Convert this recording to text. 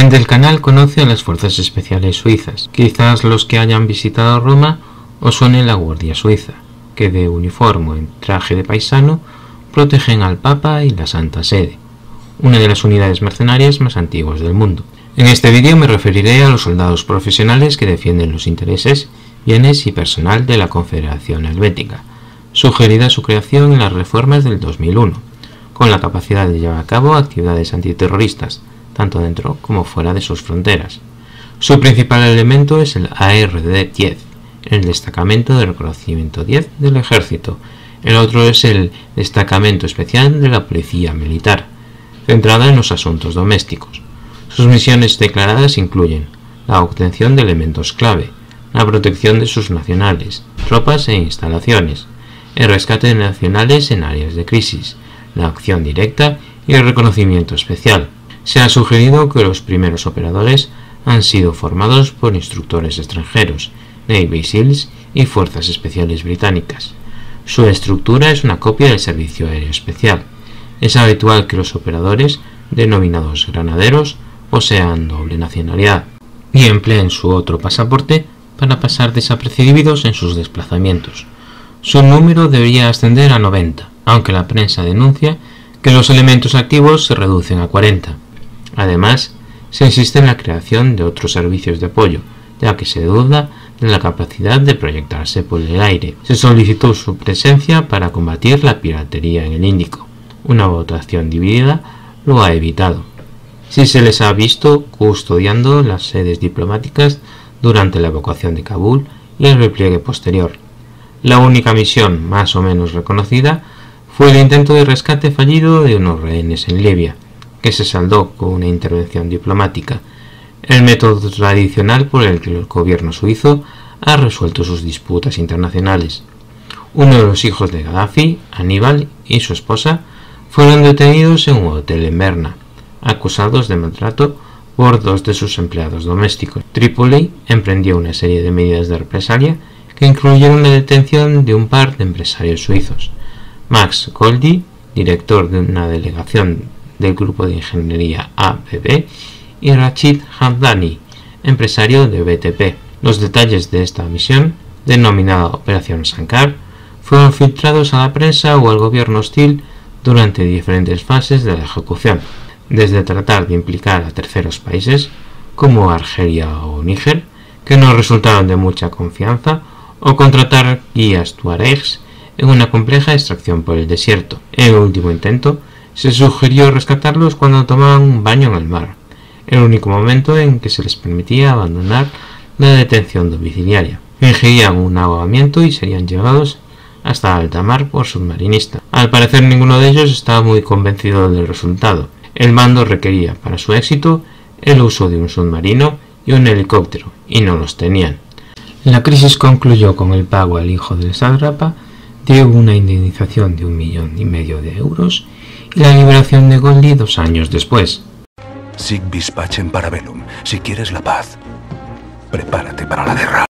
gente del canal conoce a las Fuerzas Especiales Suizas. Quizás los que hayan visitado Roma os suene la Guardia Suiza, que de uniforme en traje de paisano protegen al Papa y la Santa Sede, una de las unidades mercenarias más antiguas del mundo. En este vídeo me referiré a los soldados profesionales que defienden los intereses, bienes y personal de la Confederación Helvética, sugerida su creación en las reformas del 2001, con la capacidad de llevar a cabo actividades antiterroristas, tanto dentro como fuera de sus fronteras. Su principal elemento es el ARD-10, el Destacamento de Reconocimiento 10 del Ejército. El otro es el Destacamento Especial de la Policía Militar, centrada en los asuntos domésticos. Sus misiones declaradas incluyen la obtención de elementos clave, la protección de sus nacionales, tropas e instalaciones, el rescate de nacionales en áreas de crisis, la acción directa y el reconocimiento especial. Se ha sugerido que los primeros operadores han sido formados por instructores extranjeros, Navy SEALs y Fuerzas Especiales Británicas. Su estructura es una copia del Servicio Aéreo Especial. Es habitual que los operadores, denominados granaderos, posean doble nacionalidad y empleen su otro pasaporte para pasar desapercibidos en sus desplazamientos. Su número debería ascender a 90, aunque la prensa denuncia que los elementos activos se reducen a 40. Además, se insiste en la creación de otros servicios de apoyo, ya que se duda de la capacidad de proyectarse por el aire. Se solicitó su presencia para combatir la piratería en el Índico. Una votación dividida lo ha evitado. Sí se les ha visto custodiando las sedes diplomáticas durante la evacuación de Kabul y el repliegue posterior. La única misión más o menos reconocida fue el intento de rescate fallido de unos rehenes en Libia, que se saldó con una intervención diplomática, el método tradicional por el que el gobierno suizo ha resuelto sus disputas internacionales. Uno de los hijos de Gaddafi, Aníbal, y su esposa fueron detenidos en un hotel en Berna, acusados de maltrato por dos de sus empleados domésticos. Trípoli emprendió una serie de medidas de represalia que incluyeron la detención de un par de empresarios suizos, Max Goldi, director de una delegación del grupo de ingeniería ABB, y Rachid Hamdani, empresario de BTP. Los detalles de esta misión, denominada Operación Sankar, fueron filtrados a la prensa o al gobierno hostil durante diferentes fases de la ejecución, desde tratar de implicar a terceros países, como Argelia o Níger, que no resultaron de mucha confianza, o contratar guías tuaregs en una compleja extracción por el desierto. En el último intento, se sugirió rescatarlos cuando tomaban un baño en el mar, el único momento en que se les permitía abandonar la detención domiciliaria. Fingirían un ahogamiento y serían llevados hasta alta mar por submarinistas. Al parecer ninguno de ellos estaba muy convencido del resultado. El mando requería para su éxito el uso de un submarino y un helicóptero, y no los tenían. La crisis concluyó con el pago al hijo del sátrapa de una indemnización de 1,5 millones de euros y la liberación de Goldi 2 años después. Sic vis pacem para bellum. Si quieres la paz, prepárate para la guerra.